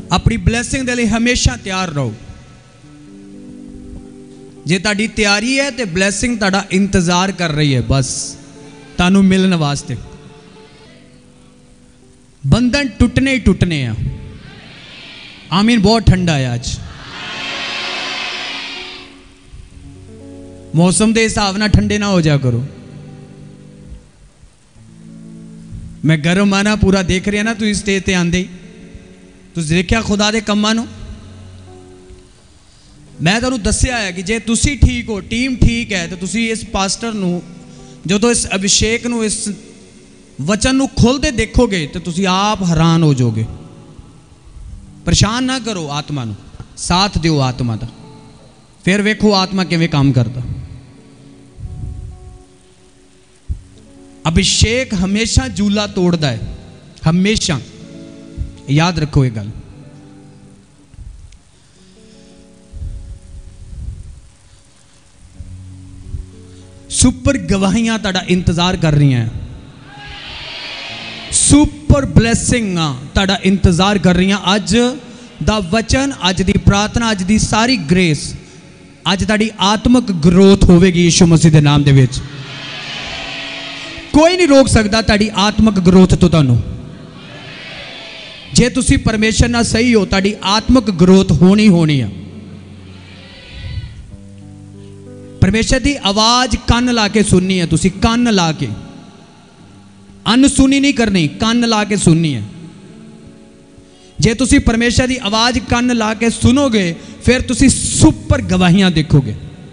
अपनी ब्लैसिंग के लिए हमेशा तैयार रहो। जे तुहाडी तैयारी है तो ब्लैसिंग तुहाडा इंतजार कर रही है, बस तुहानू मिलने वास्ते। बंधन टुटने ही टुटने हैं। आमीन। बहुत ठंडा है आज, मौसम के हिसाब ना ठंडे ना हो जा करो। मैं गर्म आना पूरा देख रहा ना, तू स्टेज ते आंदे तुम देखा खुदा दे कम्मां नूं। मैं तुहानूं दस्सिया है कि जे तुसी ठीक हो, टीम ठीक है, तो तुसी इस पास्टर नूं जदों इस अभिषेक नूं, इस वचन नूं खोलते देखोगे तो तुसी आप हैरान हो जाओगे। परेशान ना करो आत्मा नूं, साथ दिओ आत्मा दा, फिर वेखो आत्मा किवें काम करता। अभिषेक हमेशा जूला तोड़ता है, हमेशा याद रखो ये गल। सुपर गवाहियां तुहाडा इंतजार कर रही हैं, सुपर ब्लैसिंग तुहाडा इंतजार कर रही हैं। अज दा वचन, अज दी प्रार्थना, अज दी सारी ग्रेस, अज तुहाडी आत्मक ग्रोथ होवेगी यीशु मसीह दे नाम दे विच। कोई नहीं रोक सकता तुहाडी आत्मक ग्रोथ तो तुहानू। जे तुसी परमेश्वर नाल सही हो, तुहाडी आत्मक ग्रोथ होनी होनी है। परमेश्वर की आवाज कन ला के सुननी है, तुसी कन ला के, अनसुनी नहीं करनी, कन ला के सुननी है। जे तुसी परमेश्वर की आवाज कन ला के सुनोगे, फिर तुसी सुपर गवाहियां देखोगे।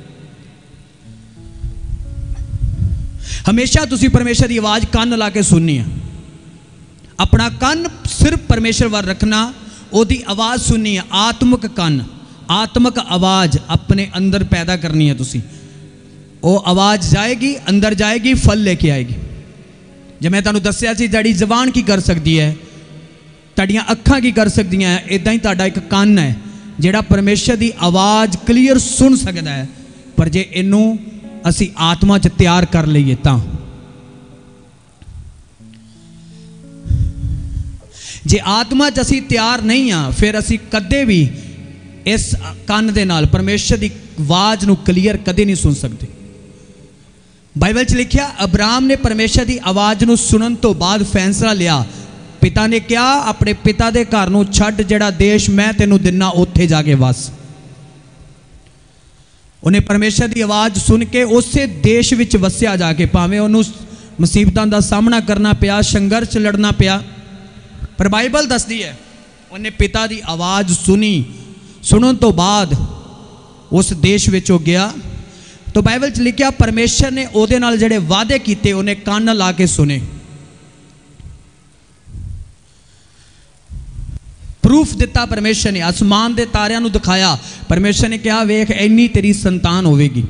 हमेशा तुसी परमेश्वर की आवाज कन ला के सुननी है। अपना कन सिर्फ परमेश्वर वाल रखना, ओदी आवाज सुननी है। आत्मक कन, आत्मक आवाज अपने अंदर पैदा करनी है। तुसी वो आवाज जाएगी, अंदर जाएगी, फल लेके आएगी। जब मैं तुहानू दस्सिया सी तुहाडी जबान की कर सकती है, तुहाडियां अखां की कर सकती हैं, इदां ही तुहाडा एक कन है जिहड़ा परमेश्वर की आवाज़ क्लीयर सुन सकता है। पर जे इनू असी आत्मा च तैयार कर लईए तां, जे आत्मा च असी तैयार नहीं हाँ, फिर असी कदे भी इस कन दे नाल परमेश्वर की आवाज़ नू क्लीयर कदे नहीं सुन सकते। बाइबल च लिखिया, अब्राहम ने परमेश्वर की आवाज़ नू सुनन तो बाद फैसला लिया। पिता ने कहा, अपने पिता के घर नू छड्ड, जिहड़ा देश मैं तेनू दिना उत्थे जाके वस। उन्हें परमेश्वर की आवाज़ सुन के उसे देश विच वसिया जाके, भावें उन्होंने मुसीबतों का सामना करना पिया, संघर्ष लड़ना पिया, पर बाइबल दसदी है उन्हें पिता की आवाज़ सुनी। सुनने तो बाद उस देश विच वो गया। तो बाइबल च लिखिया, परमेश्वर ने उहदे नाल जिहड़े वादे कीते उन्हें कान ला के सुने। प्रूफ दिता परमेश्वर ने, आसमान के तारियां नूं दिखाया। परमेश्वर ने कहा, वेख इन्नी तेरी संतान होवेगी।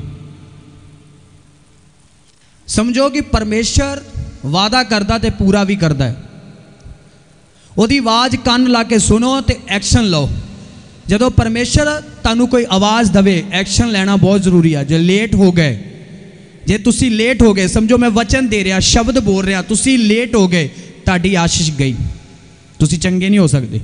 समझो कि परमेश्वर वादा करता तो पूरा भी करता है। उहदी आवाज़ कान ला के सुनो तो एक्शन लो। जदों परमेश्वर तुहानू कोई आवाज़ दवे, एक्शन लेना बहुत जरूरी है। जो लेट हो गए, जे तुसी लेट हो गए, समझो मैं वचन दे रहा, शब्द बोल रहा, तुसी लेट हो गए, तुहाडी आशीष गई, तुसी चंगे नहीं हो सकते।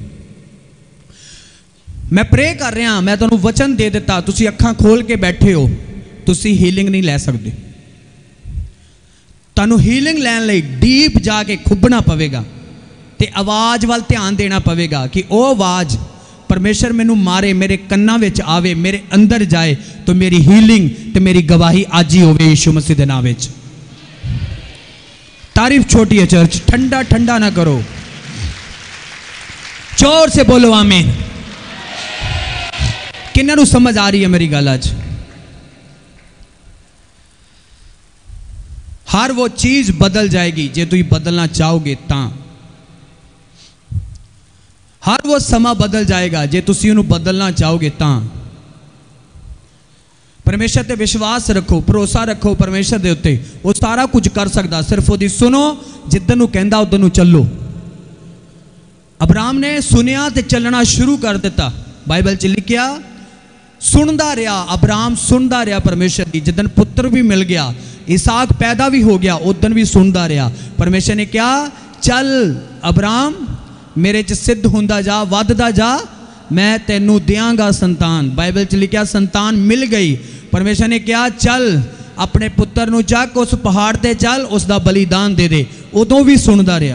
मैं प्रे कर रहा, मैं तुहानू वचन दे दिता, तुसी अखां खोल के बैठे हो, तुसी हीलिंग नहीं लै सकते। तुहानू हीलिंग लैन लई डीप जाके खुबना पवेगा ते आवाज़ वाल ध्यान देना पवेगा कि वो आवाज़ परमेश्वर मैनू मारे, मेरे कन्ना विच आवे, मेरे अंदर जाए, तो मेरी हीलिंग ते मेरी गवाही आज ही होवे यीशु मसीह दे नाम विच। तारीफ छोटी है चर्च, ठंडा ठंडा ना करो, जोर से बोलो आमीन। किन्ना नू समझ आ रही है मेरी गल? आज हर वो चीज बदल जाएगी जे तुम बदलना चाहोगे तां। हर वो समा बदल जाएगा जे तुसी उन्हें बदलना चाहोगे तां। परमेश्वर ते विश्वास रखो, भरोसा रखो परमेश्वर दे उत्ते, वो सारा कुछ कर सकता। सिर्फ वो सुनो, जिधर नूं कहंदा उधर नूं चलो। अब्राहम ने सुनिया ते चलना शुरू कर दिता। बाइबल च लिखिया, सुनदा रहा अब्राहम, सुनदा रहा परमेश्वर की। जिदन पुत्र भी मिल गया, इसहाक पैदा भी हो गया, उदन भी सुनदा रहा। परमेश्वर ने कहा, चल अब्राहम मेरे च सिद्ध हुंदा जा, वधदा जा, मैं तेनू देंगा संतान। बाइबल च लिखा संतान मिल गई। परमेश्वर ने कहा चल अपने पुत्र नू चक, उस पहाड़ ते चल, उसका बलिदान दे दे। उदों भी सुनदा रहा,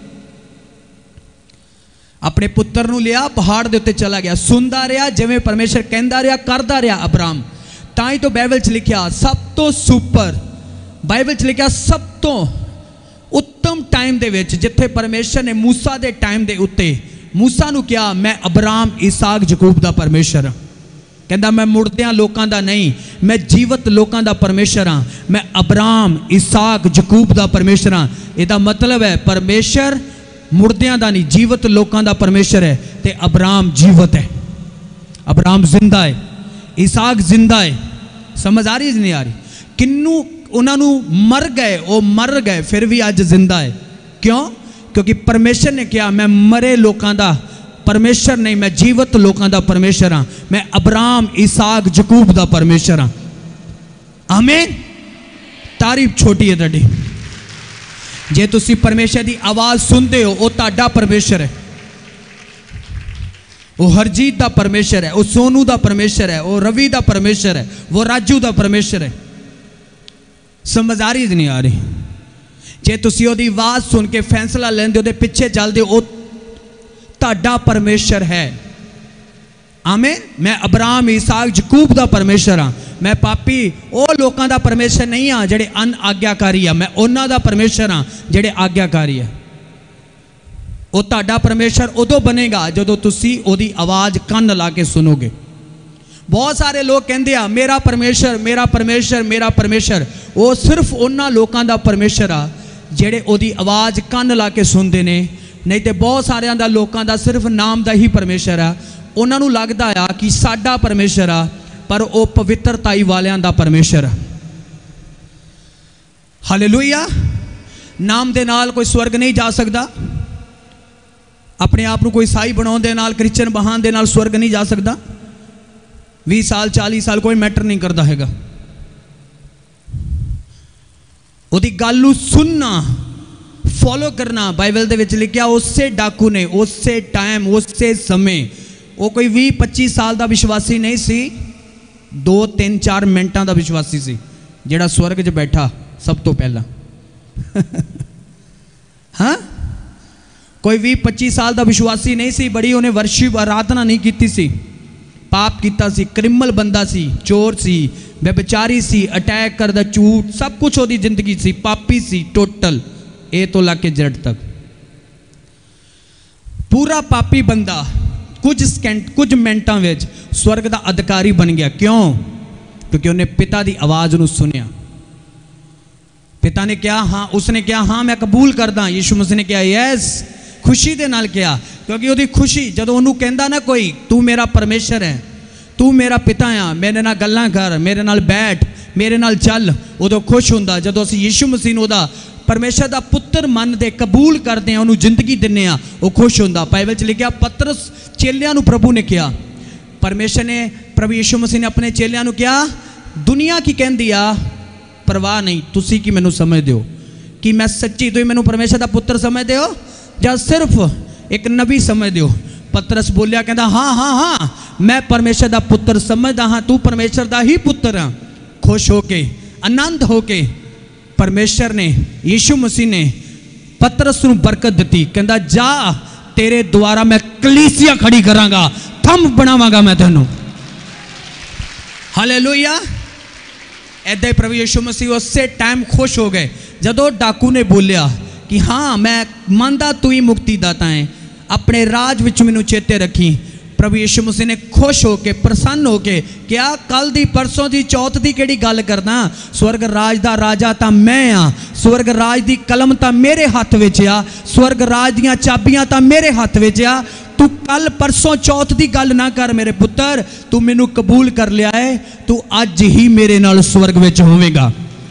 अपने पुत्र नू लिया, पहाड़ दे उत्ते चला गया, सुनदा रहा, जिवें परमेश्वर कहंदा रहा करदा रहा अब्राहम। ताई तो बाइबल च लिखा सब तो सुपर, बाइबल च लिखा सब तो उत्तम टाइम दे विच जिथे परमेश्वर ने मूसा दे टाइम दे उत्ते मूसा नू कहा मैं अब्राहम इसहाक याकूब दा परमेश्वर हाँ। कहंदा मैं मुर्दियां लोकां दा नहीं, मैं जीवत लोकां दा परमेश्वर हाँ। मैं अब्राहम इसहाक याकूब दा परमेश्वर हाँ। इहदा मतलब है परमेश्वर मुर्दियां दा नहीं, जीवत लोकां दा परमेश्वर है। ते अब्राहम जीवत है, अब्राहम जिंदा है, इसहाक जिंदा है। समझ आ रही नहीं आ रही? किन्नू उन्होंने मर गए, वो मर गए फिर भी अज जिंदा है। क्यों? क्योंकि परमेश्वर ने कहा मैं मरे लोगों का परमेश्वर नहीं, मैं जीवत लोगों का परमेश्वर हाँ। मैं अब्राहम इसहाक याकूब का परमेश्वर हाँ। आमीन। तारीफ छोटी है तुहाडी। जे तुसी परमेश्वर की आवाज़ सुनते हो, वो तुहाडा परमेश्वर है, वो हरजीत का परमेश्वर है, वो सोनू का परमेश्वर है, वो रवि का परमेश्वर है, वो राजू का परमेश्वर है। समझ आ रही नहीं आ रही? जे तुसी ओदी आवाज़ सुन के फैसला लेंदे, ओदे पिछे चलदे हो, तुहाडा परमेश्वर है। आमीन। मैं अब्राहम इसहाक याकूब का परमेश्वर हाँ। मैं पापी वो लोगों का परमेश्वर नहीं हाँ जेडे अन आग्याकारी है, मैं उन्हां दा परमेश्वर हाँ जेडे आग्याकारी है। वो तुहाडा परमेश्वर उदों बनेगा जदों तुसी ओदी आवाज़ कन ला के सुनोगे। बहुत सारे लोग कहते हैं मेरा परमेश्वर मेरा परमेश्वर मेरा परमेश्वर, वो सिर्फ उन्हां लोगों का परमेश्वर आ जेडे ओदी आवाज़ कन ला के सुनते ने। नहीं तो बहुत सारिਆਂ ਦਾ लोगों का सिर्फ नाम का ही परमेश्वर आ, उन्होंने लगता आ कि साडा परमेश्वर आ, पर वो पवित्रताई वालियां दा परमेश्वर आ। हालेलुया। नाम दे नाल कोई स्वर्ग नहीं जा सकता, अपने आप को कोई ईसाई बनाने दे नाल क्रिश्चियन बहान दे नाल स्वर्ग नहीं जा सकता। 20 साल 40 साल कोई मैटर नहीं करता हैगा। उहदी गल नूं सुनना, फॉलो करना। बाइबल दे विच लिखिया उसे डाकू ने उसे टाइम उसे समय, वो कोई 20-25 साल का विश्वासी नहीं सी, 2-3-4 मिनटां का विश्वासी सी जिहड़ा स्वर्ग च बैठा सब तो पहला। हाँ, कोई 20-25 साल का विश्वासी नहीं सी, बड़ी उन्हें वर्शिप आराधना नहीं की सी, पाप किया सी, क्रिमिनल बंदा सी, चोर सी, व्यभिचारी सी, अटैक करदा, झूठ, सब कुछ ओदी जिंदगी सी, पापी सी टोटल ए तो लाके जड़ तक। पूरा पापी बंदा कुछ मिनटां विच स्वर्ग का अधिकारी बन गया। क्यों? क्योंकि उन्हें पिता की आवाज़ नूं सुनिया। पिता ने कहा हाँ, उसने कहा हाँ मैं कबूल करदा। यीशु मसीह ने कहा यस, खुशी दे नाल कहा, क्योंकि उसकी खुशी जदों उन्होंने कहता ना कोई तू मेरा परमेश्वर है, तू मेरा पिता आ, मेरे नाल गल्लां कर, मेरे नाल बैठ, मेरे नाल चल, उदों खुश हुंदा। जदों असीं यीशु मसीह नूं दा परमेश्वर का पुत्र मनते कबूल करते हैं, उन्होंने जिंदगी दिने आ, वो खुश होंदा। बाइबल च लिखा पतरस चेलियां नूं प्रभु ने कहा, परमेश्वर ने प्रभु यीशु मसीह ने अपने चेलियां नूं कहा दुनिया की कहती आ परवाह नहीं, तुसी की मैनू समझते हो कि मैं सच्ची, तुम मैनू परमेश्वर का पुत्र समझते हो या सिर्फ एक नबी समझते हो? पतरस बोलिया कहता हाँ हाँ हाँ मैं परमेश्वर का पुत्र समझदा हाँ, तू परमेश्वर का ही पुत्र हाँ। खुश होके आनंद होके परमेश्वर ने यीशु मसीह ने पतरस नूं बरकत दी, कहता जा तेरे द्वारा मैं कलीसिया खड़ी करांगा, थंब बनावांगा मैं तेनों। हालेलुया। ऐदा ही प्रभु यीशु मसीह उसे टाइम खुश हो गए जदों डाकू ने बोलिया कि हाँ मैं मानदा तू ही मुक्तिदाता है, अपने राज विच मैनूं चेते रखी। प्रभु यीशु मसीह ने खुश होके प्रसन्न होके क्या कल दी परसों दी चौथ दी केड़ी गल करना, स्वर्ग राज दा राजा तां मैं आ, स्वर्ग राज दी कलम तां मेरे हथ विच आ, स्वर्ग राज दियां चाबियां तां मेरे हथ विच आ। तू कल परसों चौथ की गल ना कर मेरे पुत्र, तू मैनू कबूल कर लिया है, तू अज ही मेरे नाल स्वर्ग विच होवेगा।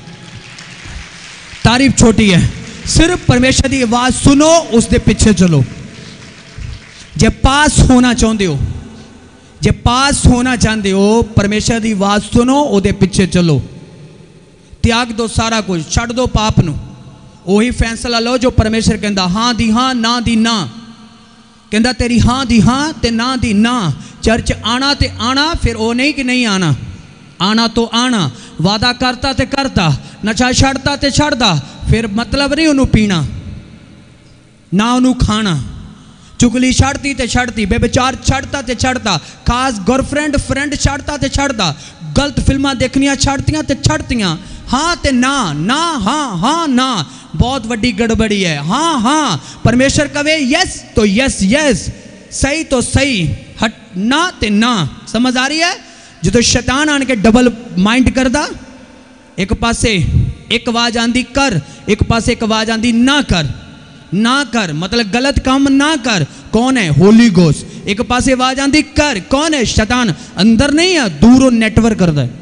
तारीफ छोटी है, सिर्फ परमेश्वर की आवाज़ सुनो, उसके पीछे चलो। जे पास होना चाहते हो, जे पास होना चाहते हो, परमेश्वर की आवाज़ सुनो, उसके पीछे चलो। त्याग दो सारा कुछ, छड़ दो पाप नू, वही फैसला लो जो परमेश्वर कहता हाँ दी हाँ, ना दी ना। कहता तेरी हाँ दी हाँ ते ना दी ना, चर्च आना ते आना, फिर वो नहीं कि नहीं आना, आना तो आना, वादा करता ते करता, नशा छड़ता ते छड़ता, फिर मतलब नहीं उन्होंने पीना ना उन्होंने खाना, चुगली छड़ती ते छड़ती, बेविचार छड़ता ते छड़ता, खास गर्लफ्रेंड फ्रेंड छड़ता ते छड़ता, गलत फिल्मां देखनियां छड़तियां ते छड़तियां, हाँ ते ना ना हाँ हाँ ना, बहुत वड्डी गड़बड़ी है। हाँ हाँ परमेश्वर कहे यस तो यस यस, सही तो सही, हट ना ते ना। समझ आ रही है? जो शैतान आन के डबल माइंड करदा, एक पासे एक आवाज आंदी कर, एक पासे एक आवाज आंदी ना कर, ना कर मतलब गलत काम ना कर, कौन है? Holy Ghost. एक पासे आवाज आंदी कर, कौन है? शैतान। अंदर नहीं है, दूरों नेटवर्क करदा है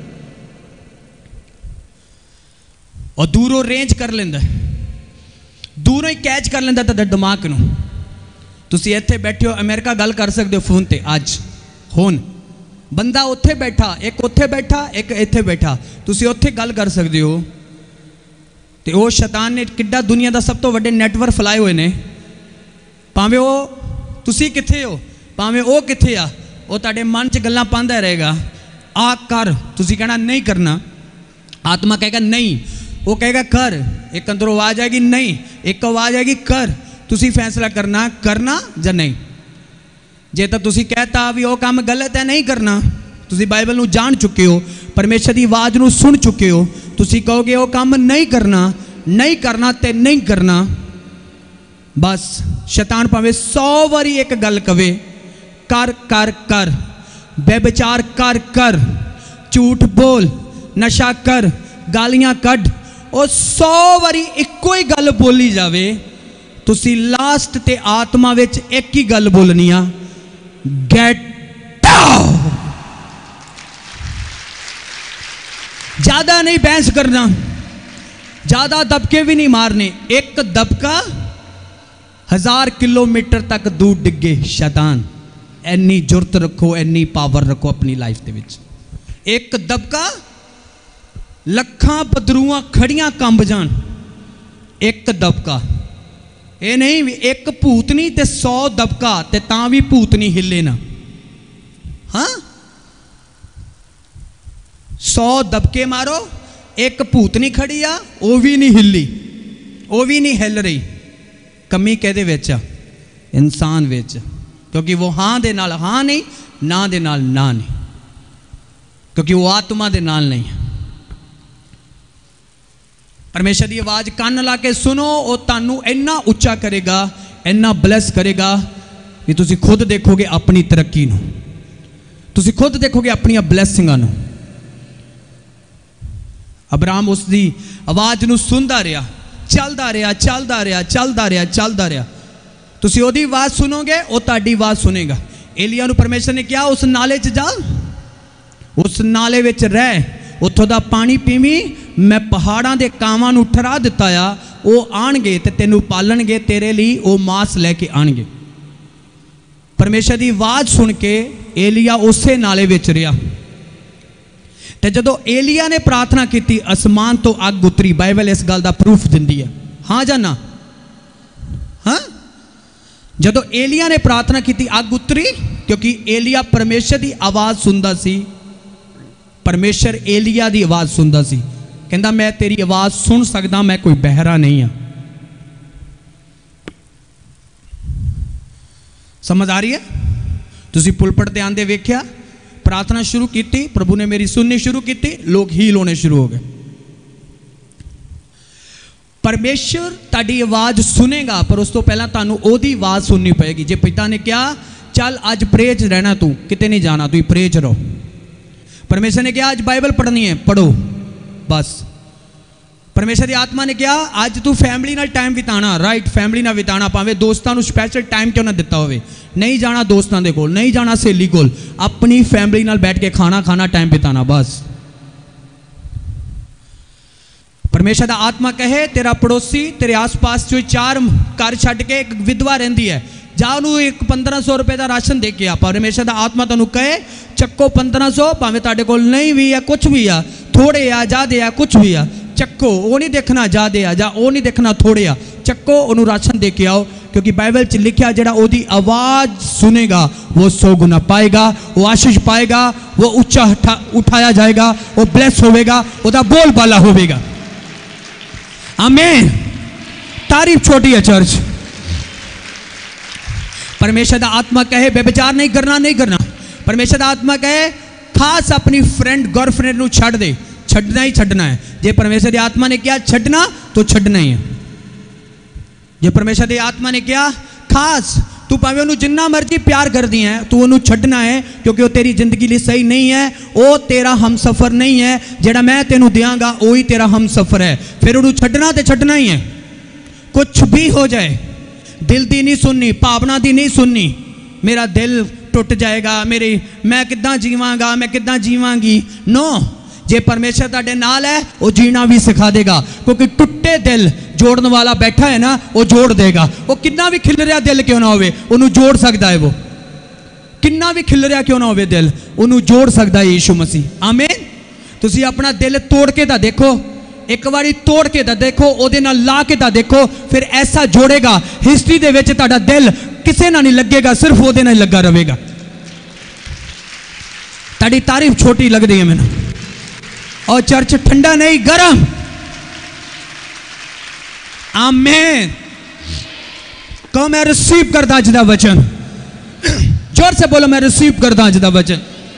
और दूरों रेंज कर लेंदा है, दूरों ही कैच कर लेंदा तेरे दिमाग नूं। तुसीं इत्थे बैठे हो अमेरिका गल कर सकते हो फोन ते, अज हुण बंदा उत्थे बैठा, एक उत्थे बैठा, एक इत्थे बैठा, तुसीं उत्थे गल कर सकते हो। तो वो शैतान ने किड्डा दुनिया का सब तो वड्डे नेटवर्क फैलाए हुए ने, भावें वो तुसीं कित्थे हो, भावें वो कित्थे आ, वो तुहाडे मन च गल्लां पांदा रहेगा, आ कर, तुसीं कहना नहीं करना, आत्मा कहेगा नहीं, वो कहेगा कर, एक अंदरों आवाज आएगी नहीं, एक आवाज आएगी कर, तुसी फैसला करना करना या नहीं। जे तो तुसी कहता भी वो काम गलत है नहीं करना, तुसी बाइबल नूं जान चुके हो, परमेश्वर की आवाज नूं सुन चुके हो, तुसी कहोगे वो काम नहीं करना, नहीं करना ते नहीं करना। बस शैतान भावें 100 बारी एक गल कवे, कर कर कर, बेविचार कर कर, झूठ बोल, नशा कर, गालियां कढ़, और 100 बारी इको ही गल बोली जावे, तुसी लास्ट ते आत्मा विच एक ही गल बोलनी आ, गेट आउट। ज्यादा नहीं बहस करना, ज्यादा दबके भी नहीं मारने, एक दबका 1000 किलोमीटर तक दूर डिगे शैतान। इन्नी जुरत रखो, इन्नी पावर रखो अपनी लाइफ दे विच, एक दबका लखां बदरूआं खड़ियां कंब जान, एक दबका। ये नहीं भी एक भूतनी ते 100 दबका ते तां भी भूतनी हिले ना। हाँ 100 दबके मारो, एक भूतनी खड़ी आ, वो भी नहीं हिली, वो भी नहीं हिल रही। कमी कहदे विच आ? इंसान विच, क्योंकि वो हाँ दे नाल हाँ नहीं, ना दे नाल ना नहीं, क्योंकि वो आत्मा दे नाल नहीं है। परमेश्वर की आवाज कान ला के सुनो, वो तुहानू इन्ना उच्चा करेगा, इन्ना ब्लैस करेगा कि तुसी खुद देखोगे अपनी तरक्की नू, तुसी खुद देखोगे अपनी ब्लैसिंगां नू। अब्राहम उसकी आवाज नू सुनदा रहा, चलदा रहा चलदा रहा चलदा रहा चलदा रहा, तुसी ओदी आवाज सुनोगे, वो तुहाडी आवाज सुनेगा। एलिया नू परमेश्वर ने कहा उस नाले च जा, उस नाले विच रह, उत्थों दा पानी पीवी, मैं पहाड़ां दे कावां नू ठहरा दिता आ, वो आणगे ते तैनू पालणगे, तेरे लिए वो मांस लैके आणगे। परमेश्वर की आवाज सुन के एलिया उसे नाले विच रहा, ते जदों एलिया ने प्रार्थना की, आसमान तो अग उतरी। बाइबल इस गल का प्रूफ दिंदी है, हाँ जां ना? हाँ, जदों एलिया ने प्रार्थना की अग उतरी, क्योंकि एलिया परमेश्वर की आवाज़ सुनता सी, परमेश्वर एलिया की आवाज़ सुनता सी, कहता मैं तेरी आवाज़ सुन सकता, मैं कोई बहरा नहीं हाँ। समझ आ रही है? तुसी पुलपट ते आंदे वेख्या, प्रार्थना शुरू की, प्रभु ने मेरी सुननी शुरू की, लोग हील होने शुरू हो गए। परमेश्वर ताड़ी आवाज़ सुनेगा, पर उस तो पहला तुहानू ओदी आवाज़ सुननी पएगी। जे पिता ने कहा चल अज प्रेज रहना, तू किते नहीं जाना, तू प्रेज रहो। परमेश्वर ने कहा आज बाइबल पढ़नी है, पढ़ो बस। परमेश्वर की आत्मा ने कहा आज तू फैमिली नाल टाइम बिताना, राइट, फैमिली नाल बिताना, भावें दोस्तों को स्पैशल टाइम क्यों ना दिता होवे, नहीं जाना दोस्तों के कोल, नहीं जाना सहेली कोल, अपनी फैमिली नाल बैठ के खाना खाना, टाइम बिताना बस। परमेश्वर का आत्मा कहे तेरा पड़ोसी तेरे आस पास जो 4 घर छड्ड के एक विधवा रहिंदी है, जा उन्होंने एक 1500 रुपए का राशन दे के आ। परमेश्वर का आत्मा तुहानू कहे चक्को 1500, भावें तुहाडे कोल नहीं भी है, कुछ भी आ, थोड़े आ, ज्यादा आ, कुछ भी आ, चक्को, वो नहीं देखना ज़्यादा आ जा, वो नहीं देखना थोड़े आ, चक्को उन्होंने राशन दे के आओ, क्योंकि बाइबल च लिखा जड़ा ओदी आवाज़ सुनेगा वो 100 गुना पाएगा, वो आशीष पाएगा, वो ऊंचा उठाया जाएगा, वो ब्लेस होगा, वो बोल बाला होगा। आमीन। तारीफ छोटी है चर्च। परमेश्वर दा आत्मा कहे बेविचार नहीं करना, नहीं करना। परमेश्वर दा आत्मा कहे खास अपनी फ्रेंड गर्लफ्रेंड नू छड़ दे, छड़ना ही छड़ना है। जे परमेश्वर दी आत्मा ने क्या छड़ना तो छड़ना ही है। जे परमेश्वर दी आत्मा ने क्या खास तू भावें उन्होंने जिन्ना मर्जी प्यार कर दी है, तू उन्होंने छड़ना है, क्योंकि वो तेरी जिंदगी लिए सही नहीं है, वो तेरा हम सफ़र नहीं है। जेड़ा मैं तेनू देंगा वही तेरा हम सफ़र है। फिर उन्होंने छड़ना तो छड़ना ही है। कुछ भी हो जाए, दिल दी नहीं सुननी, भावना दी नहीं सुननी। मेरा दिल टुट जाएगा, मेरी मैं किद्दां जीवांगा, मैं किद्दां जीवांगी। नो, जे परमेश्वर तुहाडे नाल है वो जीना भी सिखा देगा, क्योंकि टुट्टे दिल जोड़न वाला बैठा है ना, वो जोड़ देगा। वो कितना भी खिलरिया दिल क्यों ना होवे उन्होंने जोड़ सकता है। वो कितना भी खिलरिया क्यों ना होवे दिल उन्होंने जोड़ सकता है यीशु मसीह। आमीन। तुसी अपना दिल तोड़ के तो देखो, एक बारी तोड़ के तो देखो, ओदे नाल ला के तो देखो, फिर ऐसा जोड़ेगा हिस्ट्री दे विच तुहाडा दिल किसे ना नहीं लगेगा, सिर्फ ओदे नाल लगा रहेगा। ताड़ी तारीफ छोटी लगती है मैंने। और चर्च ठंडा नहीं गरम। आमीन। कहो मैं रिसीव करता अज दा वचन। जोर से बोलो मैं रिसीव करता अज दा वचन।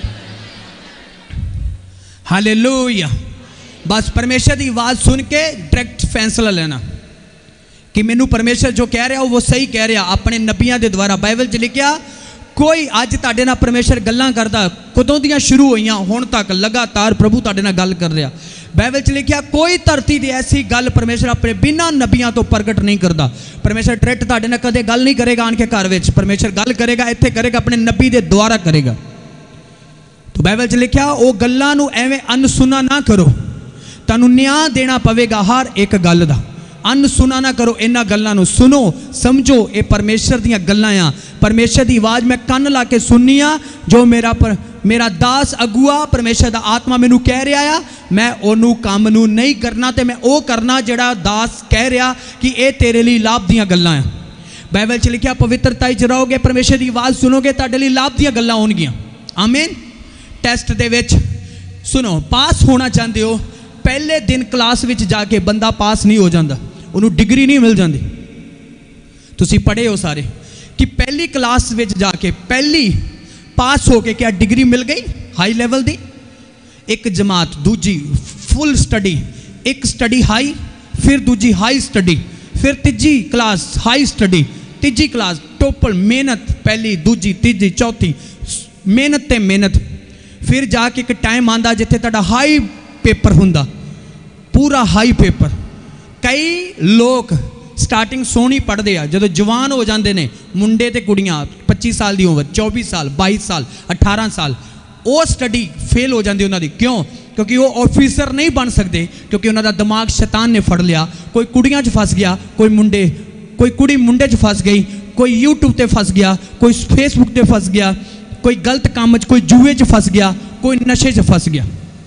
हालेलुया। बस परमेश्वर की आवाज़ सुन के डायरेक्ट फैसला लेना कि मैनू परमेश्वर जो कह रहा वो सही कह रहा। अपने नबियां के द्वारा बाइबल च लिखा कोई अज तुहाडे नाल परमेश्वर गल्लां करदा, कदों दियां शुरू होईयां हुण तक लगातार प्रभु तुहाडे नाल गल कर रहा। बाइबल च लिखा कोई धरती की ऐसी गल परमेश्वर अपने बिना नबियां तो प्रगट नहीं करता। परमेश्वर डायरेक्ट तुहाडे नाल कदे गल नहीं करेगा आन के घर विच। परमेश्वर गल करेगा इत्थे करेगा अपने नबी के द्वारा करेगा। तो बाइबल च लिखा वो गल्लां नूं एवें अनसुना ना करो, तुहानूं न्याय देना पवेगा हर एक गल दा। अनसुना ना करो, इन्हां गल्लां नूं सुनो समझो, ये परमेश्वर दीयां गल्लां आ। परमेश्वर की आवाज़ मैं कन्न ला के सुननी आ। जो मेरा दास अगुआ परमेश्वर दा आत्मा मैनू कह रहा आ, मैं ओनू काम नू नहीं करना, तो मैं वो करना जिहड़ा दास कह रहा कि ये तेरे लिए लाभ दीयां गल्लां आ। बाइबल च लिखिया पवित्रता च रहोगे, परमेश्वर की आवाज़ सुनोगे, तुहाडे लिए लाभ दीयां गल्लां होणगीयां। आमीन। टेस्ट दे विच सुनो, पास होना चाहते हो, पहले दिन क्लास विच जाके बंदा पास नहीं हो जाता, उन्होंने डिग्री नहीं मिल जाती। तुसी पढ़े हो सारे कि पहली क्लास विच जाके पहली पास हो के क्या डिग्री मिल गई हाई लेवल दी। एक जमात, दूजी फुल स्टडी, एक स्टडी हाई, फिर दूजी हाई स्टडी, फिर तीजी क्लास हाई स्टडी, तीजी क्लास टोपल मेहनत, पहली दूजी तीजी चौथी मेहनत ते मेहनत। फिर जाके एक टाइम आंदा जिथे तुहाडा हाई पेपर हुंदा, पूरा हाई पेपर। कई लोग स्टार्टिंग सोहनी पढ़ते हैं, जो जवान हो जाते हैं मुंडे ते कुड़ियां 25 साल की उम्र, 24 साल 22 साल 18 साल, वो स्टडी फेल हो जाती उन्होंने। क्यों? क्योंकि वो ऑफिसर नहीं बन सकते, क्योंकि उन्होंने दिमाग शैतान ने फड़ लिया। कोई कुड़ियां च फस गया, कोई कुड़ी मुंडे च फस गई, कोई यूट्यूब ते फस गया, कोई फेसबुक ते फस गया, कोई गलत काम च, कोई जुए च फस गया, कोई नशे च फस गया।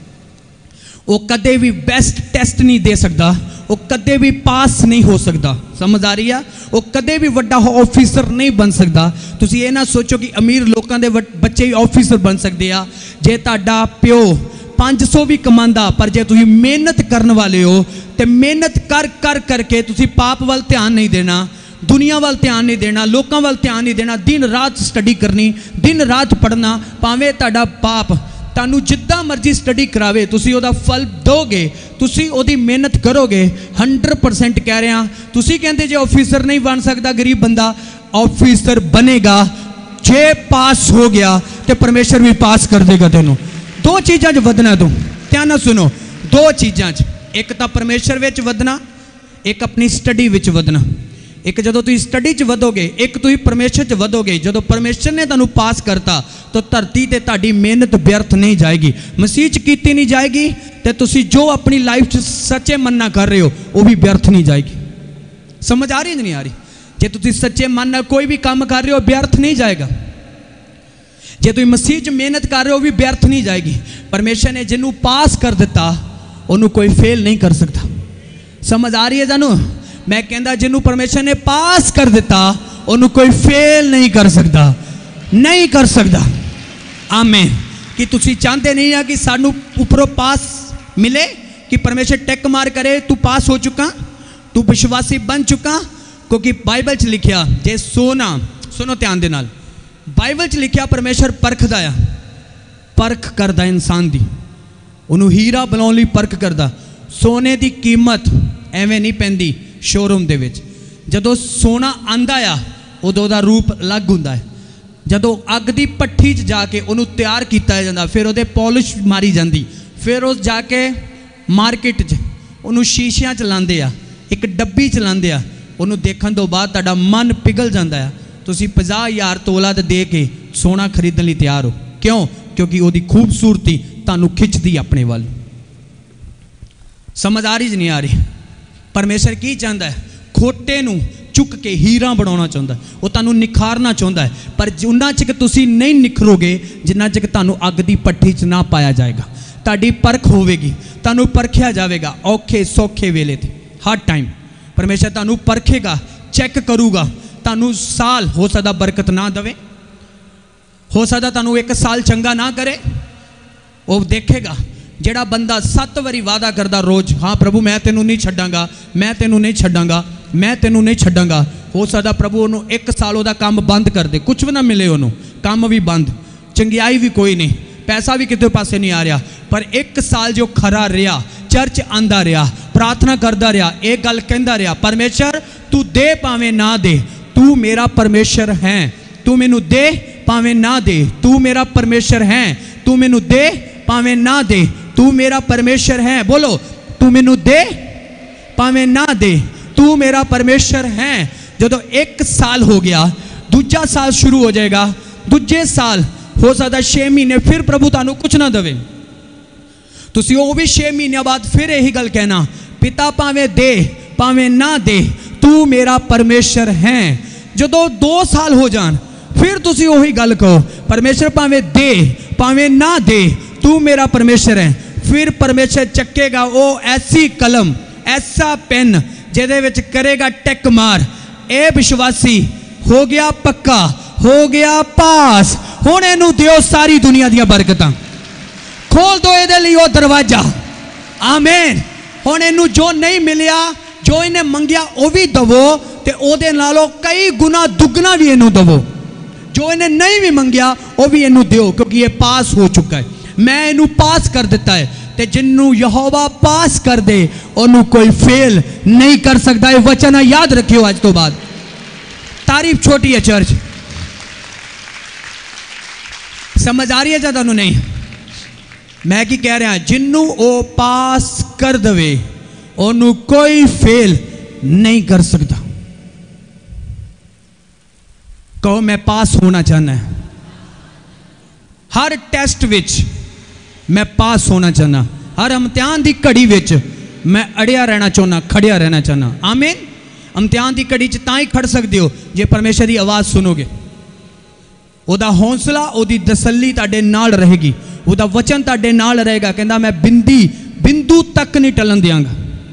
वो कदे भी बेस्ट टेस्ट नहीं दे सकता, वो कदे भी पास नहीं हो सकता। समझ आ रही है? वो कदे भी वड्डा ऑफिसर नहीं बन सकता। तुसी ये ना सोचो कि अमीर लोगों के बच्चे ही ऑफिसर बन सकते हैं। जे तुहाडा प्यो 500 भी कमांदा, पर जे तुसी मेहनत करने वाले हो तो मेहनत कर कर करके तुसी पाप वाल ध्यान नहीं देना, दुनिया वाल ध्यान नहीं देना, लोगों वाल ध्यान नहीं देना, दिन रात स्टडी करनी, दिन रात पढ़ना। भावें तुहाडा बाप तानू जिद्दां मर्जी स्टडी करावे, तुसी ओदा फल दोगे, तुसी ओदी मेहनत करोगे। 100% कह रहे हैं। तुसी कहते जे ऑफिसर नहीं बन सकता गरीब बंदा, ऑफिसर बनेगा जे पास हो गया तो परमेश्वर भी पास कर देगा तेनू। दो चीज़ां च वधना तू, ध्यान नाल सुनो, दो चीज़ां च, एक तो परमेश्वर विच वधना, एक अपनी स्टडी विच वधना। एक जो तुम स्टडी च वधोगे, एक तुम परमेश्वर च वधोगे। जो परमेश्वर ने तुहानू पास करता तो धरती ते तुहाडी मेहनत व्यर्थ नहीं जाएगी, मसीह च कीती नहीं जाएगी, तो तुसी जो अपनी लाइफ च सच्चे मनना कर रहे हो वो भी व्यर्थ नहीं जाएगी। समझ आ रही नहीं आ रही? जे तुसी सच्चे मन नाल कोई भी काम कर रहे हो व्यर्थ नहीं जाएगा। जे तुम मसीह च मेहनत कर रहे हो भी व्यर्थ नहीं जाएगी। परमेश्वर ने जिन्हों पास कर दिता ਉਹਨੂੰ कोई फेल नहीं कर सकता। समझ आ रही है जानू? मैं कहता जिन्हों परमेश्वर ने पास कर दिता ਉਹਨੂੰ कोई फेल नहीं कर सकता, नहीं कर सकता। आमीन। कि तुसी चाहते नहीं है कि सानू उपरों पास मिले, कि परमेश्वर टेक मार करे तू पास हो चुका, तू विश्वासी बन चुका। क्योंकि बाइबल च लिखिया जे सोना, सुनो ध्यान दे नाल, बाइबल च लिखिया परमेश्वर परखदा आ, परख करदा इंसान दी, ਉਹਨੂੰ ਹੀਰਾ ਬਣਾਉਣ ਲਈ परख करदा। सोने की कीमत ਐਵੇਂ नहीं ਪੈਂਦੀ शोरूम ਦੇ ਵਿੱਚ। ਜਦੋਂ सोना आंदा आ ਉਦੋਂ ਦਾ रूप अलग ਹੁੰਦਾ ਹੈ। ਜਦੋਂ ਅੱਗ ਦੀ ਭੱਠੀ 'ਚ ਜਾ ਕੇ ਉਹਨੂੰ ਤਿਆਰ ਕੀਤਾ ਜਾਂਦਾ, ਫਿਰ ਉਹਦੇ ਪੋਲਿਸ਼ ਮਾਰੀ ਜਾਂਦੀ, ਫਿਰ ਉਹ ਜਾ ਕੇ ਮਾਰਕੀਟ 'ਚ ਉਹਨੂੰ ਸ਼ੀਸ਼ਿਆਂ 'ਚ ਲਾਉਂਦੇ ਆ, ਇੱਕ ਡੱਬੀ 'ਚ ਲਾਉਂਦੇ ਆ। ਉਹਨੂੰ ਦੇਖਣ ਤੋਂ ਬਾਅਦ ਤੁਹਾਡਾ ਮਨ ਪਿਘਲ ਜਾਂਦਾ ਆ, ਤੁਸੀਂ 50,000 ਤੋਲਾ ਤੇ ਦੇ ਕੇ ਸੋਨਾ ਖਰੀਦਣ ਲਈ ਤਿਆਰ ਹੋ। ਕਿਉਂ? ਕਿਉਂਕਿ ਉਹਦੀ ਖੂਬਸੂਰਤੀ ਤੁਹਾਨੂੰ ਖਿੱਚਦੀ ਆਪਣੇ ਵੱਲ। समझ आ रही नहीं आ रही? परमेश्वर की चाहता है? खोटे नू चुक के हीरा बनाना चाहता है, वो तुहानू निखारना चाहता है। पर उन्ना चिक तुसी नहीं निखरोगे जिन्ना चिक तुहानू अग दी भट्ठी च ना पाया जाएगा। तुहाडी परख होवेगी, तुहानू परखिया जाएगा औखे सौखे वेले ते, हर टाइम परमेश्वर तुहानू परखेगा, चैक करूगा। तुहानू साल हो सकता बरकत ना देवे, हो सकता तुहानू एक साल चंगा ना करे। वो देखेगा ਜਿਹੜਾ ਬੰਦਾ 7 ਵਾਰੀ ਵਾਅਦਾ ਕਰਦਾ ਰੋਜ਼, ਹਾਂ ਪ੍ਰਭੂ ਮੈਂ ਤੈਨੂੰ ਨਹੀਂ ਛੱਡਾਂਗਾ, ਮੈਂ ਤੈਨੂੰ ਨਹੀਂ ਛੱਡਾਂਗਾ, ਮੈਂ ਤੈਨੂੰ ਨਹੀਂ ਛੱਡਾਂਗਾ। ਹੋ ਸਕਦਾ ਪ੍ਰਭੂ ਉਹਨੂੰ 1 ਸਾਲ ਉਹਦਾ ਕੰਮ ਬੰਦ ਕਰ ਦੇ, ਕੁਝ ਵੀ ਨਾ ਮਿਲੇ ਉਹਨੂੰ, ਕੰਮ ਵੀ ਬੰਦ, ਚੰਗਿਆਈ ਵੀ ਕੋਈ ਨਹੀਂ, ਪੈਸਾ ਵੀ ਕਿਤੇ ਪਾਸੇ ਨਹੀਂ ਆ ਰਿਹਾ। ਪਰ 1 ਸਾਲ ਜੋ ਖਰਾ ਰਿਹਾ, ਚਰਚ ਆਂਦਾ ਰਿਹਾ, ਪ੍ਰਾਰਥਨਾ ਕਰਦਾ ਰਿਹਾ, ਇਹ ਗੱਲ ਕਹਿੰਦਾ ਰਿਹਾ, ਪਰਮੇਸ਼ਰ ਤੂੰ ਦੇ ਭਾਵੇਂ ਨਾ ਦੇ, ਤੂੰ ਮੇਰਾ ਪਰਮੇਸ਼ਰ ਹੈ। ਤੂੰ ਮੈਨੂੰ ਦੇ ਭਾਵੇਂ ਨਾ ਦੇ, ਤੂੰ ਮੇਰਾ ਪਰਮੇਸ਼ਰ ਹੈ। ਤੂੰ ਮੈਨੂੰ ਦੇ ਭਾਵੇਂ ਨਾ ਦੇ, तू मेरा परमेश्वर है। बोलो, तू मैनू दे भावें ना दे, तू मेरा परमेश्वर है। जो 1 साल हो गया, दूजा साल शुरू हो जाएगा, दूजे साल हो सकता 6 महीने फिर प्रभु तुहानू कुछ ना देवे, तुसी वो भी 6 महीने बाद फिर यही गल कहना, पिता भावें दे भावें ना दे, तू मेरा परमेश्वर है। जो 2 साल हो जान फिर तुसी वही गल कहो, परमेश्वर भावें दे भावें ना दे, तू मेरा परमेश्वर है। फिर परमेश्वर चकेगा वो ऐसी कलम, ऐसा पेन जिहदे विच करेगा टिक मार, ए विश्वासी हो गया पक्का, हो गया पास, हुण इहनूं दिओ सारी दुनिया दी बरकतां, खोल दो इहदे लई वो दरवाजा। आमीन। हुण इहनूं जो नहीं मिलिया, जो इहने मंगिया वो भी दवो, ते ओहदे नालों कई गुना दुगना भी इहनूं दवो। जो इन्हें नहीं भी मंगिया वो भी इहनूं दिओ, क्योंकि ये पास हो चुका है। मैं इनू पास कर दिता है, ते जिन्नू यहोवा पास कर दे उन्होंने कोई फेल नहीं कर सकता। ये वचन याद रखियो आज तो बाद। तारीफ छोटी है चर्च, समझ आ रही है ज्यादा नहीं? मैं की कह रहा, जिन्नू वो पास कर दे उन्होंने कोई फेल नहीं कर सकता। कहो मैं पास होना चाहना है, हर टेस्ट विच मैं पास होना चाहना, हर इम्तिहान की घड़ी विच मैं अड़िया रहना चाहना, खड़िया रहना चाहना। आमीन। इम्तिहान की घड़ी च तां ही खड़ सकते हो जे परमेश्वर की आवाज़ सुनोगे, उहदा हौसला उहदी तसल्ली तुहाडे नाल रहेगी, उहदा वचन तुहाडे नाल रहेगा। कहंदा मैं बिंदु तक नहीं टलन देंगा।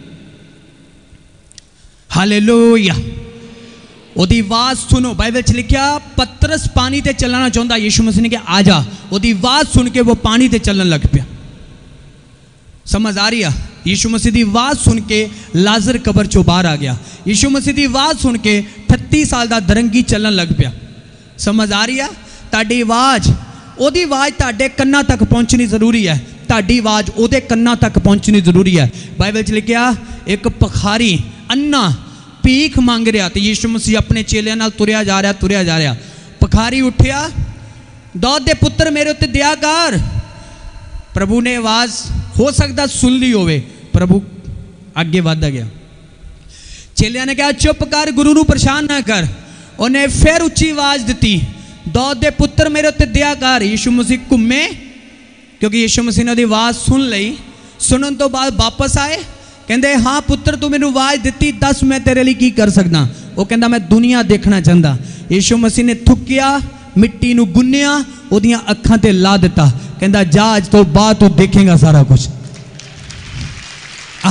हालेलुया। ओदी आवाज़ सुनो। बाइबल च लिखा पतरस पानी ते चलना चाहता, यीशु मसीह ने कहा आ जा, ओदी आवाज़ सुन के वो पानी ते चलन लग पिया। समझ आ रही है? यीशु मसीह की आवाज़ सुन के लाजर कबर चो बाहर आ गया। यीशु मसीह की आवाज़ सुन के 38 साल का दरंगी चलन लग पिया। समझ आ रही है? ताड़ी आवाज़, ओदी आवाज़ ताड़े कन्ना तक पहुँचनी जरूरी है, ताड़ी आवाज़ ओदे कन्ना तक पहुँचनी जरूरी है। बाइबल च लिखा एक पखारी अन्ना भीख मंग रहा, तो यीशु मसीह अपने चेलियां नाल तुरया जा रहा। पखारी उठिया, दाऊद दे पुत्र मेरे उत्ते दया कर। प्रभु ने आवाज़ हो सकता सुन ली होवे, प्रभु आगे बढ़ता गया। चेलियां ने कहा चुप कर, गुरु नूं परेशान ना कर। उन्हें फिर उच्ची आवाज़ दी, दाऊद दे पुत्र मेरे उत्ते दया कर। यीशु मसीह घूमे, क्योंकि यीशु मसीह ने उहदी आवाज़ सुन लई। सुनन तो बाद वापस आए, कहते हाँ पुत्र तू मैनू आवाज़ दी, दस मैं तेरे लिए की कर सकदा। वो कहता मैं दुनिया देखना चाहता। यीशु मसीह ने थुकिया, मिट्टी नू गुन्निया, उहदियां अखां ते ला दिता, कहता जा अज तो बाद तू देखेगा सारा कुछ।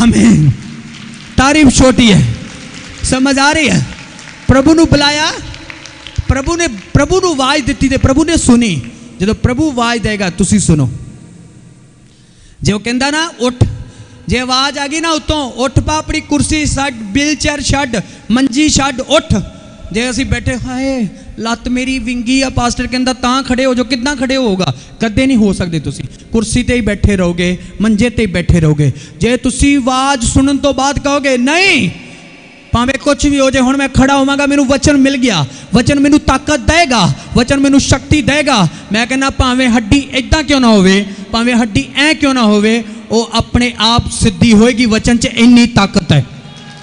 आमीन। तारीफ छोटी है, समझ आ रही है। प्रभु ने बुलाया, प्रभु ने आवाज दी ते प्रभु ने सुनी। जो प्रभु आवाज देगा तुसी सुनो। जो कहता ना उठ, जे आवाज आ गई ना उतों, उठ पा, अपनी कुर्सी छड्ड, व्हील चेयर छड्ड, मंजी छड्ड, उठ। जे असी बैठे हाय लत्त मेरी विंगी आ, पास्टर कहता तां खड़े हो जो, कितना खड़े होगा? कदे नहीं हो सकते। तुसी कुर्सी ते ही बैठे रहोगे, मंजे ते ही बैठे रहोगे। जे तुसी आवाज सुनने तो बाद कहोगे नहीं भावें कुछ भी हो जाए, हुण मैं खड़ा होवांगा, मैनू वचन मिल गया, वचन मैनू ताकत देगा, वचन मैनू शक्ति देगा। मैं कहना भावें हड्डी इदां क्यों ना होवे, भावें हड्डी ऐ क्यों ना होवे, वो अपने आप सिद्धि होएगी। वचन च इन्नी ताकत है।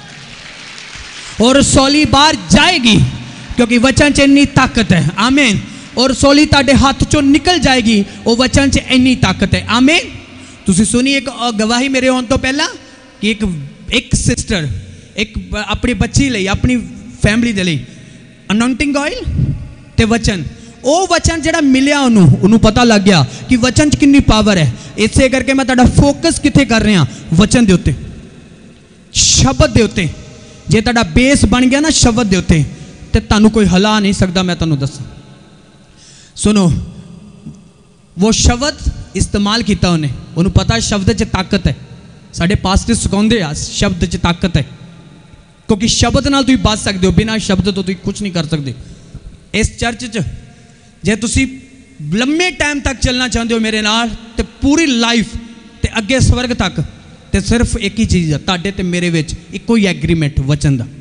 और रसौली बाहर जाएगी क्योंकि वचन च इन्नी ताकत है। आमीन। और रसौली ताड़े हाथ चों निकल जाएगी, वो वचन च इन्नी ताकत है। आमीन। तुसी सुनी एक गवाही मेरे आने तो पहला कि एक सिस्टर एक अपनी बच्ची लई, अपनी फैमिली दे लई अनॉइंटिंग ऑयल ते वचन, वो वचन जिहड़ा मिलिया उन्होंने पता लग गया कि वचन च कितनी पावर है। इसे करके मैं तुहाडा फोकस कित्थे कर रहा, वचन दे उत्ते, शब्द दे उत्ते। जे तुहाडा बेस बन गया ना शब्द दे उत्ते, ते तुहानू कोई हिला नहीं सकता। मैं तुहानू दसां, सुनो, वो शब्द इस्तेमाल किया उन्हें, उन्होंने पता शब्द च ताकत है। साडे पास्टर सिखाउंदे आ शब्द च ताकत है, क्योंकि शब्द नाल तुसीं बच सकते हो, बिना शब्द तो तुसीं कुछ नहीं कर सकते। इस चर्च च जे तुसीं लंबे टाइम तक चलना चाहते हो मेरे नाल, ते पूरी लाइफ ते अगे स्वर्ग तक, ते सिर्फ एक ही चीज़ है तुहाडे ते मेरे विच, इक्को ही एग्रीमेंट वचन दा।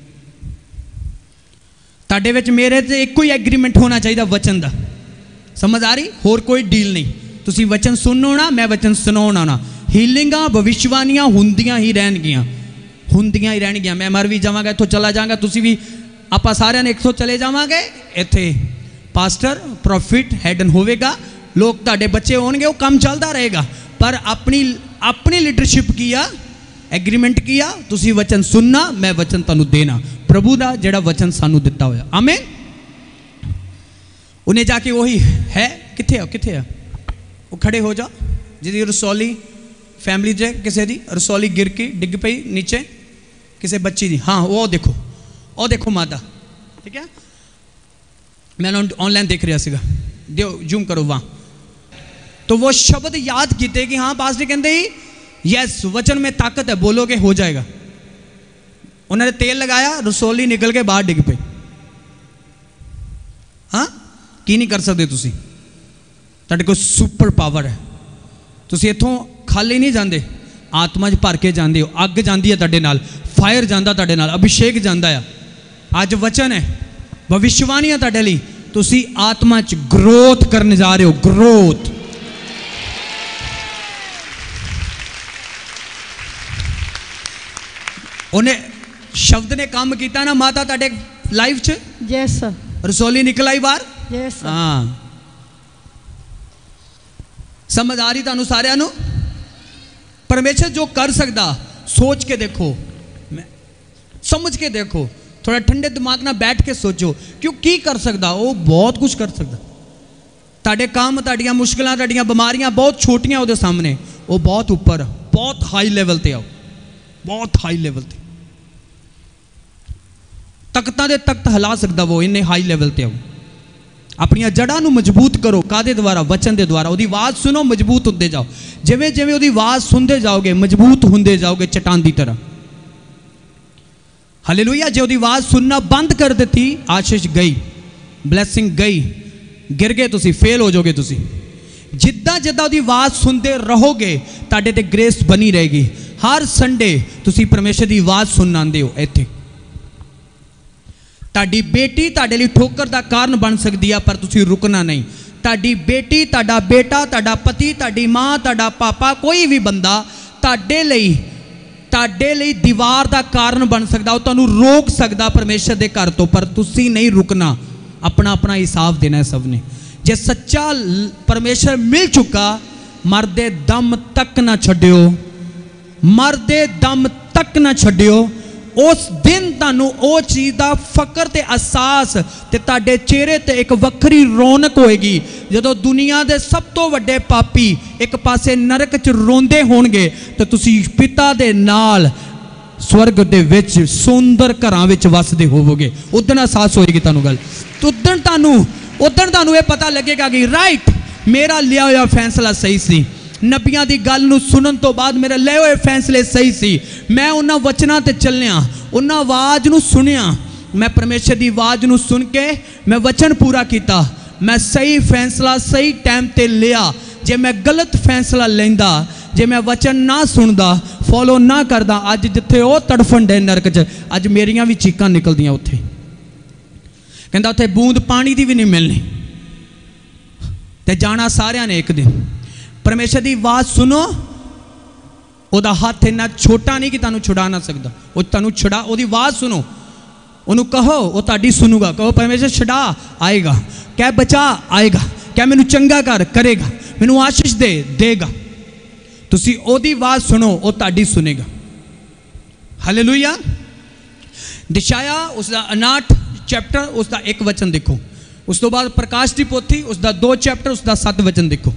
तुहाडे विच मेरे ते इक्को ही एग्रीमेंट होना चाहिए वचन दा। समझ आ रही? होर कोई डील नहीं। तुसीं वचन सुनो ना, मैं वचन सुनाउणा ना। हीलिंगां भविष्यवाणियां हुंदियां ही रहणगियां, हुंदियां ही रहणगियां। मैं मर भी जावांगा, इत्थों चला जाऊंगा, तुसीं भी, आपां सारिआं ने इत्थों चले जावांगे। इत्थे पास्टर प्रॉफिट हैडन होवेगा, लोग तुहाडे बच्चे होणगे, वो काम चलदा रहेगा। पर अपनी लीडरशिप किया, एग्रीमेंट किया, तुसीं वचन सुनना, मैं वचन तुहानू देना। प्रभु दा जिहड़ा वचन सानू दिता होया। आमीन। उन्हें जाके वही है, कित्थे है, कित्थे है? वो खड़े हो जाओ। जिहदी रसौली फैमिली च किसी दी रसौली गिर के डिग पई नीचे, किसी बच्ची दी। हाँ वो देखो माता, ठीक है। मैं ऑनलाइन देख रहा सीगा, दियो जूम करो वहाँ। तो वो शब्द याद किए कि हाँ पास्टर कहते ही यस वचन में ताकत है, बोलोगे हो जाएगा। उन्होंने तेल लगाया, रसौली निकल के बाहर डिग पई। हाँ की नहीं कर सकते तुसी, तुहाडे कोल सुपर पावर है। तुसी इत्थों खाली नहीं जाते, आत्मा च भर के जाते हो। अग जाती है तुहाडे नाल, फायर जाता तुहाडे नाल, अभिषेक जाता है। अज वचन है, भविष्यवाणी है तुहाडे लई। तुसी आत्मा च ग्रोथ करने जा रहे हो, ग्रोथ। उन्हें शब्द ने काम किया ना माता तुहाडे लाइफ च। Yes sir. रसौली निकल आई बाहर। Yes sir. हाँ समझ आ रही तुहानू सारिआं नू? परमेश्वर जो कर सकता, सोच के देखो, समझ के देखो, थोड़ा ठंडे दिमाग ना बैठ के सोचो क्यों की कर सकता। वो बहुत कुछ कर सकता। तुहाडे काम, तुहाडीआं मुश्किलां, तुहाडीआं बीमारियां बहुत छोटियां उहदे सामने, वो बहुत ऊपर, बहुत हाई लेवल ते आओ, बहुत हाई लेवल ते। तख्तां दे तख्त हिला सकता वो, इन्ने हाई लेवल ते आओ। अपनी जड़ां नूं मजबूत करो, कादे द्वारा? वचन के द्वारा। उहदी आवाज़ सुनो, मजबूत होंदे जाओ। जिवें जिवें उहदी आवाज़ सुनते जाओगे, मजबूत होंदे जाओगे चट्टान की तरह। हालेलुया। जे उहदी आवाज़ सुनना बंद कर देती, आशीष गई, ब्लैसिंग गई, गिर गए तुसी, फेल हो जाओगे तुसी। जिद्दां जिद्दां उहदी आवाज़ सुनते रहोगे, तुहाडे ते ग्रेस बनी रहेगी। हर संडे तुसी परमेश्वर की आवाज़ सुनन आंदे हो इत्थे। ताड़ी बेटी ताड़े लिए ठोकर का कारण बन सकती है, पर तुसी रुकना नहीं। ताड़ी बेटी, ताड़ा बेटा, ताड़ा पति, ताड़ी माँ, ताड़ा पापा, कोई भी बंदा ताड़े लिए दीवार का कारण बन सकता, वो तुहानू रोक सकता परमेश्वर के घर तो, पर तुसी नहीं रुकना। अपना अपना हिसाब देना है सब ने। जे सच्चा परमेश्वर मिल चुका, मरदे दम तक ना छड्डियो, मरदे दम तक ना छड्डियो। उस दिन तुहानू ओ चीज़ का फकर ते एहसास ते तुहाडे चेहरे ते एक वक्री रौनक होएगी जदों दुनिया दे सब तो वड्डे पापी एक पासे नरक च रोंदे होणगे ते तुसीं पिता दे नाल स्वर्ग दे विच सुंदर घरां विच वसदे होवोगे। उदण एहसास होएगी तुहानू गल, उदण तुहानू ये पता लगेगा कि राइट मेरा लिया हुआ फैसला सही सी, नबियां दी गल नूं सुनन तो बाद मेरे लए होए फैसले सही सी, मैं उन्हां वचनां ते चलिया, उन्हां आवाज़ नूं सुनिया, मैं परमेश्वर दी आवाज़ नूं सुन के मैं वचन पूरा किया, मैं सही फैसला सही टाइम ते लिया। जे मैं गलत फैसला लैंदा, जे मैं वचन ना सुनदा, फॉलो ना करदा, अज जिथे वो तड़फन डे नरक च अज मेरियां भी चीकां निकलदियां उत्थे। कहंदा उत्थे बूंद पानी दी भी नहीं मिलनी ते जाना सारियां ने एक दिन। परमेश्वर की आवाज़ सुनो, वह हाथ इन्ना छोटा नहीं कि तुहानू छुड़ा ना सकता, वो तुहानू छुड़ा, वो आवाज़ सुनो, उन्होंने कहो वो तुहाडी सुनूगा, कहो परमेश्वर छुड़ा आएगा, क्या बचा आएगा, क्या मैनू चंगा कर करेगा, मैनू आशीष दे देगा। तुसी ओदी आवाज़ सुनो, वो तुहाडी सुनेगा। हालेलुया। दिशाया उसका 59 चैप्टर उसका 1 वचन देखो, उस तो बाद प्रकाश की पोथी उसका 2 चैप्टर उसका 7 वचन देखो।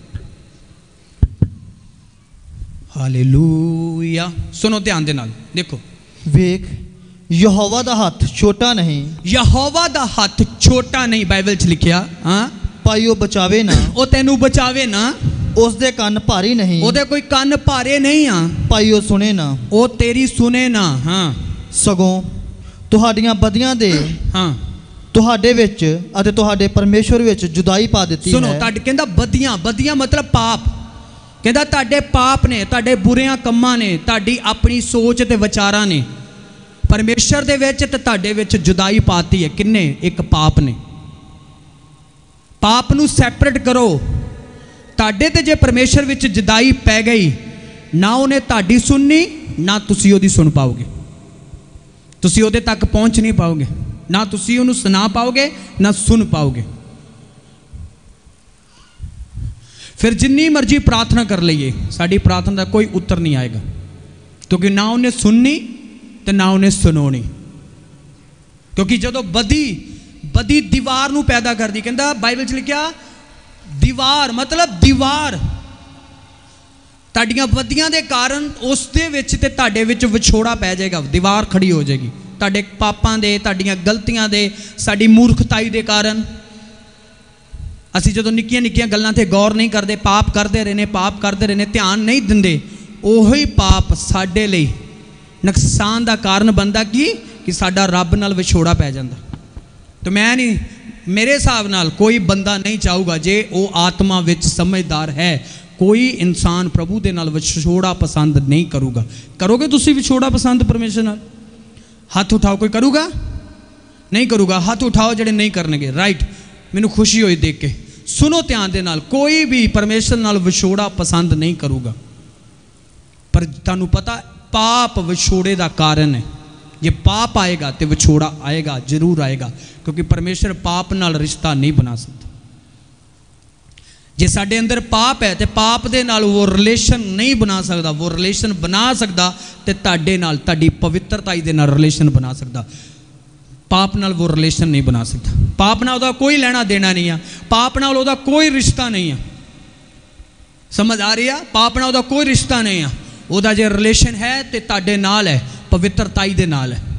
हालेलुया। सुनो ध्यान दे नाल देखो। वेख यहोवा दा हाथ छोटा नहीं, यहोवा दा हाथ छोटा नहीं बाइबल च लिखिया, हाँ भाई वो बचावे ना, वो तेनू बचावे ना, उसदे कान भारी नहीं, ओदे कोई कान भारे नहीं आ, भाई वो सुने ना, वो तेरी सुने ना, हाँ सगों तुहाडियां बदियां दे हाँ तुहाडे विच अते तुहाडे परमेश्वर विच जुदाई पा दित्ती सुनो है। तुहाडे कहंदा बदियां, बदियां मतलब पाप, कहंदा तुहाडे पाप ने, तुहाडे बुरियां कम्मां ने, तुहाडी अपनी सोच ते विचारां ने परमेश्वर दे विच ते तुहाडे विच जुदाई पाती है। किन्ने? एक पाप ने। पाप नूं सैपरेट करो। तुहाडे ते जे परमेश्वर विच जुदाई पै गई, ना उन्हें तुहाडी सुननी, ना तुसीं ओहदी सुन पाओगे, तुसीं ओहदे तक पहुंच नहीं पाओगे, ना तुसीं उहनूं सुना पाओगे, ना सुन पाओगे। फिर जिन्नी मर्जी प्रार्थना कर लीए, साड़ी प्रार्थना का कोई उत्तर नहीं आएगा, क्योंकि ना उन्हें सुननी तो ना उन्हें सुनोनी। क्योंकि जदों बदी बदी दीवार नूं पैदा कर दी, कहंदा बाइबल च लिखिया दीवार मतलब दीवार, तुहाडियां बदियां दे कारण उस दे विच ते तुहाडे विच विछोड़ा पै जाएगा, दीवार खड़ी हो जाएगी तुहाडे पापां दे, तुहाडियां गलतियां दे, साडी मूर्खताई दे कारण। असीं जदों निक्कियां निक्कियां गल्लां ते गौर नहीं करते, पाप करते रहने, पाप करते रहने, ध्यान नहीं दिंदे, ओही पाप साडे लई नुकसान का कारण बनता कि साडा रब नाल विछोड़ा पै जांदा। तो मैं नहीं, मेरे हिसाब नाल कोई बंदा नहीं चाहूगा, जे वो आत्मा विच समझदार है, कोई इंसान प्रभु दे नाल विछोड़ा पसंद नहीं करूगा। करोगे तुसीं विछोड़ा पसंद परमेश्वर नाल? हाथ उठाओ, कोई करूगा? नहीं करूगा। हाथ उठाओ जेडे नहीं करनगे। राइट, मैनू खुशी हुई देख के। सुनो ध्यान दे नाल, कोई भी परमेश्वर नाल विछोड़ा पसंद नहीं करूगा, पर तुहानू पता पाप विछोड़े का कारण है। जे पाप आएगा तो विछोड़ा आएगा, जरूर आएगा, क्योंकि परमेश्वर पाप नाल रिश्ता नहीं बना सकता। जे साडे अंदर पाप है तो पाप दे नाल वो रिलेशन नहीं बना सकता। वो रिलेशन बना सकता तो तुहाडे नाल, तुहाडी पवित्रताई दे नाल रिलेशन बना सकता। पाप नाल वो रिलेशन नहीं बना सकता। पाप नाल उहदा कोई लेना देना नहीं है, पाप नाल उहदा कोई रिश्ता नहीं है। समझ आ रही है? पाप नाल उहदा कोई रिश्ता नहीं है। उहदा जे रिलेशन है तो तुहाडे नाल है, पवित्रताई दे नाल है।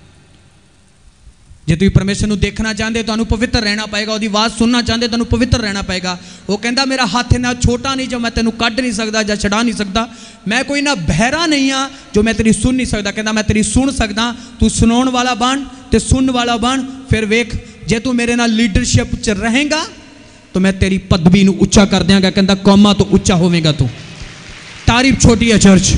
जे तुसीं परमेश्वर नूं देखना चाहते हो, तुहानूं पवित्र रहना पएगा। उहदी आवाज़ सुनना चाहते तुहानूं पवित्र रहना पएगा। वो कहंदा मेरा हाथ इन्ना छोटा नहीं जो मैं तेनूं कढ नहीं सकदा जां छड़ा नहीं सकदा। मैं कोई ना बहरा नहीं हाँ जो मैं तेरी सुन नहीं सकदा। कहंदा मैं तेरी सुन सकदा, तू सुनाउण वाला बन ते सुनने वाला बन। फिर वेख, जे तू मेरे नाल लीडरशिप च रहेगा तो मैं तेरी पदवी नूं उच्चा कर देंगा। कहंदा कौमां तो उच्चा होवेगा तू। तारीफ छोटी है चर्च,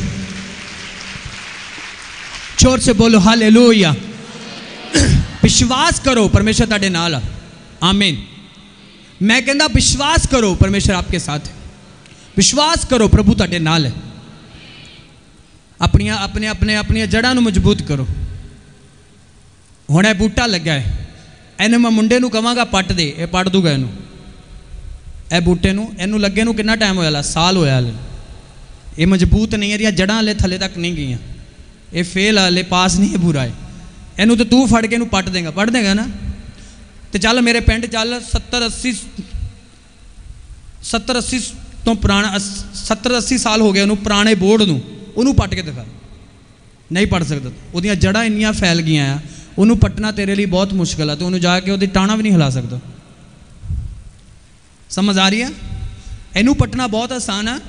जोर से बोलो हालेलुया। विश्वास करो परमेश्वर तुहाडे नाल आ। आमीन। मैं कहंदा विश्वास करो परमेश्वर आपके साथ है। विश्वास करो प्रभु तुहाडे नाल है। अपनी अपने अपने अपनी जड़ां नूं मजबूत करो। हुण इह बूटा लग्या है, इहनूं मैं मुंडे नूं कहांगा पट दे, ये पट दूगा इहनूं। इह बूटे नूं इहनूं लगे नूं कितना टाइम होया? साल होया। ये मजबूत नहीं है, जड़ां हले थले तक नहीं गईयां। ये फेल हाले पास नहीं है पूरा है, इनू तो तू फड़ के इनू पट देगा ना। तो चल मेरे पिंड चल 70-80 तो पुराना 70-80 साल हो गए उन्होंने पुराने बोर्ड नू पट के दिखा, नहीं पढ़ सकता, वो जड़ा इन्नियां फैल गई आ, उन्होंने पटना तेरे लिए बहुत मुश्किल है, तो उन्होंने जाके वो टाणा भी नहीं हिला सकता। समझ आ रही है? इनू पटना बहुत आसान है,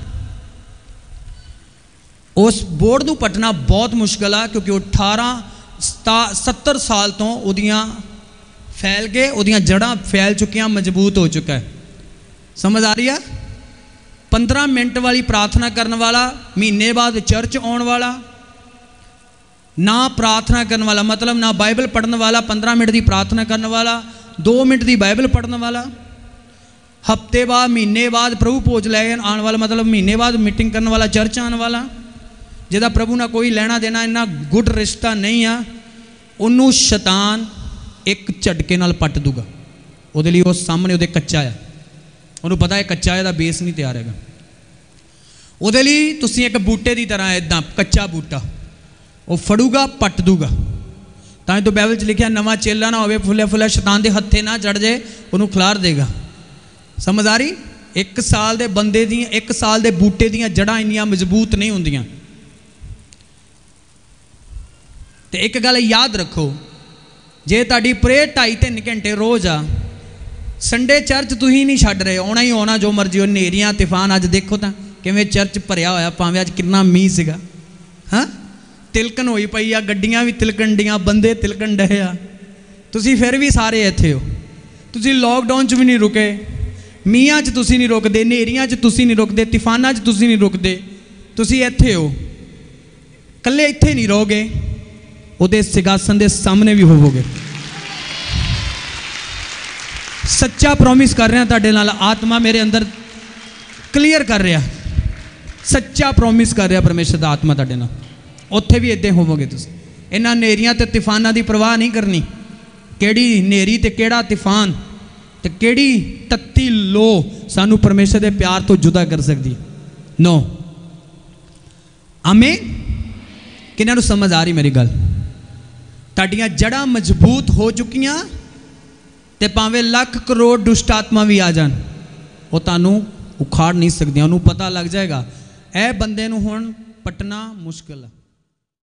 उस बोर्ड नू पटना बहुत मुश्किल है, क्योंकि वो 70 साल तो उदियां फैल के उदियां जड़ा फैल चुकियां, मजबूत हो चुका है। समझ आ रही है? 15 मिनट वाली प्रार्थना करने वाला, महीने बाद चर्च आने वाला, ना प्रार्थना करने वाला मतलब ना बाइबल पढ़ने वाला, 15 मिनट की प्रार्थना करने वाला, 2 मिनट की बाइबल पढ़ने वाला, हफ्ते बाद महीने बाद प्रभु भोज लै आने वाला, मतलब महीने बाद मीटिंग करने वाला, चर्च आने वाला, जिहदा प्रभु ना कोई लेना देना, इन्ना गुड रिश्ता नहीं आ, उन्होंने शैतान एक झटके नाल पट दूगा। उहदे लई उस सामने उहदे कच्चा है, उन्होंने पता है कच्चा है, बेस नहीं तैयार है। उहदे लई तुसीं एक बूटे की तरह इदां कच्चा बूटा वो फड़ूगा पट दूगा। तां तो बाइबल च लिखिया नवा चेला ना होवे फुले फुले शैतान के हत्थे ना चढ़ जाए, उन्होंने खिलार देगा। समझ आ रही? 1 साल के बंदे दी 1 साल के बूटे दी जड़ां इन्नियां मजबूत नहीं होंदियां। तो एक गल याद रखो, जे तुहाडी प्रेयर 2.5-3 घंटे रोज़ आ, संडे चर्च तुसीं नहीं छड्ड रहे, आना ही आना जो मर्जी हो, नेरियां तूफान अज देखो तो किवें चर्च भरिया होया, भावें अज कितना मीह सीगा, हाँ तिलकन होई पई आ, गड्डियां भी तिलकन डियां, बंदे तिलकन डे आ, तुसीं फिर भी सारे इत्थे हो। तुसीं लॉकडाउन च भी नहीं रुके, मीहां च तुसीं नहीं रुकदे, नेरियां च तुसीं नहीं रुकदे, तूफानां च तुसीं नहीं रुकदे, तुसीं इत्थे हो। कल्ले इत्थे नहीं रहोगे, उहदे सिंहासन दे सामने भी होवोगे। सच्चा प्रॉमिस कर रहा तुहाडे नाल, आत्मा मेरे अंदर क्लीयर कर रहा, सच्चा प्रॉमिस कर रहा परमेश्वर दा आत्मा तुहाडे नाल, उत्थे भी इदां होवोगे। तुसीं इन्हां नेरियां ते तूफानां दी परवाह नहीं करनी, किहड़ी नेरी ते किहड़ा तूफान ते किहड़ी तत्ती लो सानू परमेश्वर दे प्यार तो जुदा कर सकदी है। नो आमीन। किन्हां नूं समझ आ रही मेरी गल? तुहाडीआं जड़ां मजबूत हो चुकियां, ते भावें लाख करोड़ दुष्ट आत्मा भी आ जान, वो तुहानूं उखाड़ नहीं सकदियां। उन्होंने पता लग जाएगा ए बंदे नूं हुण पटना मुश्किल है।